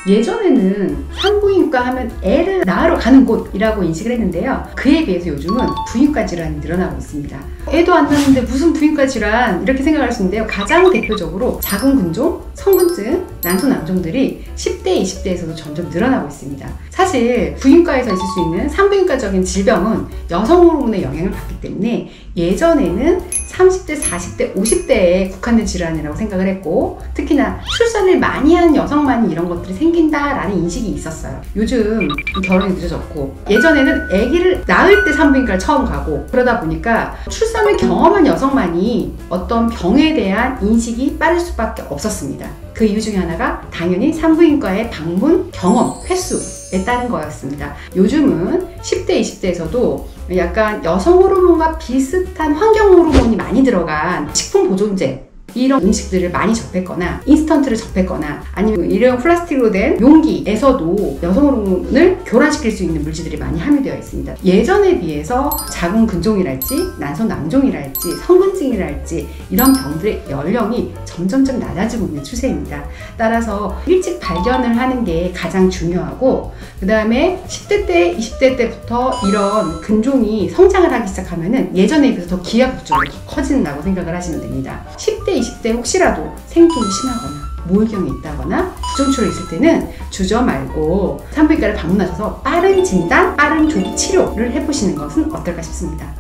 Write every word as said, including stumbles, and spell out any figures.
예전에는 산부인과 하면 애를 낳으러 가는 곳이라고 인식을 했는데요. 그에 비해서 요즘은 부인과 질환이 늘어나고 있습니다. 애도 안 낳는데 무슨 부인과 질환 이렇게 생각할 수 있는데요. 가장 대표적으로 자궁근종, 성근증, 난소낭종들이 십 대, 이십 대에서도 점점 늘어나고 있습니다. 사실 부인과에서 있을 수 있는 산부인과적인 질병은 여성 호르몬의 영향을 받기 때문에 예전에는 삼십 대, 사십 대, 오십 대에 국한된 질환이라고 생각을 했고, 특히나 출산을 많이 한 여성만이 이런 것들이 생긴다라는 인식이 있었어요. 요즘 결혼이 늦어졌고, 예전에는 아기를 낳을 때 산부인과를 처음 가고, 그러다 보니까 출산을 경험한 여성만이 어떤 병에 대한 인식이 빠를 수밖에 없었습니다. 그 이유 중에 하나가 당연히 산부인과의 방문 경험 횟수에 따른 거였습니다. 요즘은 십 대, 이십 대에서도 약간 여성 호르몬과 비슷한 환경 호르몬이 많이 들어간 식품 보존제 이런 음식들을 많이 접했거나 인스턴트를 접했거나 아니면 일회용 플라스틱으로 된 용기에서도 여성 호르몬을 교란시킬 수 있는 물질들이 많이 함유되어 있습니다. 예전에 비해서 자궁근종이랄지 난소낭종이랄지 성근증이랄지 이런 병들의 연령이 점점점 낮아지고 있는 추세입니다. 따라서 일찍 발견을 하는 게 가장 중요하고, 그 다음에 십 대 때, 이십 대 때부터 이런 근종이 성장을 하기 시작하면은 예전에 비해서 더 기하급수적으로 더 커진다고 생각을 하시면 됩니다. 십 대, 이십 대 혹시라도 생통이 심하거나 모일경이 있다거나 부정출혈이 있을 때는 주저 말고 산부인과를 방문하셔서 빠른 진단, 빠른 조기 치료를 해보시는 것은 어떨까 싶습니다.